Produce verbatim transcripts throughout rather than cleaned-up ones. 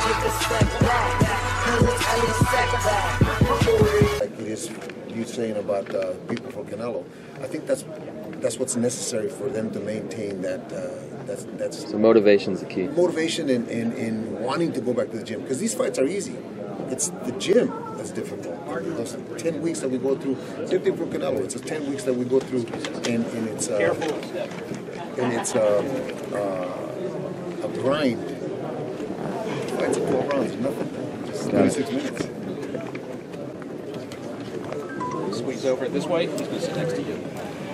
Like it is you saying about uh, people for Canelo, I think that's that's what's necessary for them to maintain that. Uh, that's that's. So motivation's the key. Motivation in, in, in wanting to go back to the gym, because these fights are easy. It's the gym that's difficult. Those ten weeks that we go through, same thing for Canelo. It's a ten weeks that we go through, and, and it's uh, and it's uh, uh, a grind. Fights are twelve rounds, nothing. Just thirty-six minutes. Squeeze over this way. He's going to sit next to you.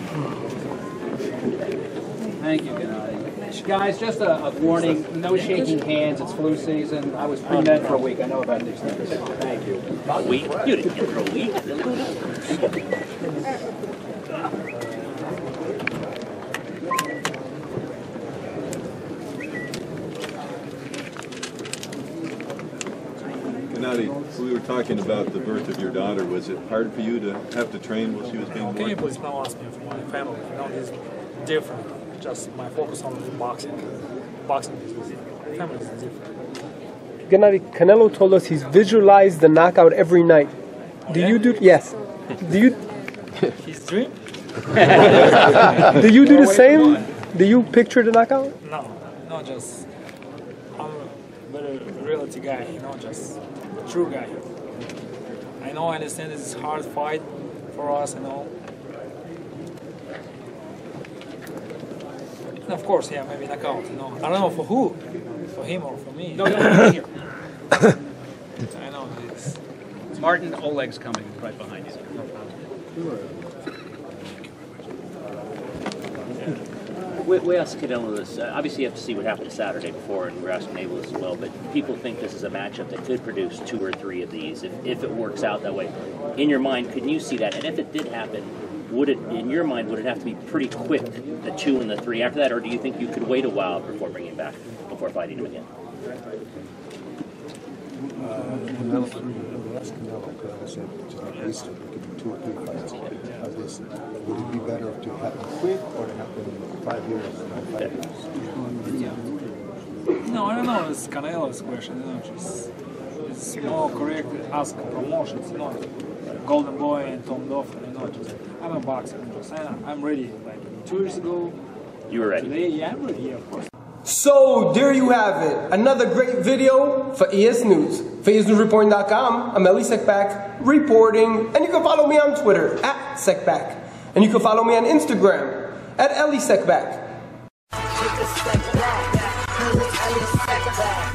Thank you, Gennady. Guys, just a, a warning, no shaking hands, it's flu season. I was pre-med for a week, I know about these things. Thank you. A week? You didn't get for a week? Gennady, we were talking about the birth of your daughter. Was it hard for you to have to train while she was being born? Can you please now ask me for my family? You know, it's different. Just my focus on boxing. Boxing is different. Family is different. Gennady, Canelo told us he's visualized the knockout every night. Do yeah? you do? Yes. Do you? His dream? Do you do the same? Do you picture the knockout? No, no, just I'm a very reality guy. You know, just a true guy. I know, I understand this is a hard fight for us. You know. And of course, yeah, maybe knockout. You know, I don't know for who, for him or for me. No, no, here. I know this. Martin Oleg's coming right behind you. We, we asked Canelo this. Uh, obviously, you have to see what happened Saturday before, and we're asking Abel this as well. But people think this is a matchup that could produce two or three of these if, if it works out that way. In your mind, can you see that? And if it did happen, would it, in your mind, would it have to be pretty quick, the two and the three after that, or do you think you could wait a while before bringing him back, before fighting him again? Canelo, last Canelo, Canelo said, just like we said, it could be two or three fights of this. Would it be better to happen quick or to happen in five years? Five years? No, I don't know. It's Canelo's question. You know, just it's more correct ask promotions. You know, Golden Boy and Tom Doffer. You know, just I'm a boxer. Just I'm, I'm ready. Like two years ago. You were ready. Today, yeah, I'm ready. Yeah, of course. So there you have it. Another great video for E S News. For E S News Reporting dot com, I'm Elie Seckbach reporting, and you can follow me on Twitter at Seckbach, and you can follow me on Instagram at Elie Seckbach.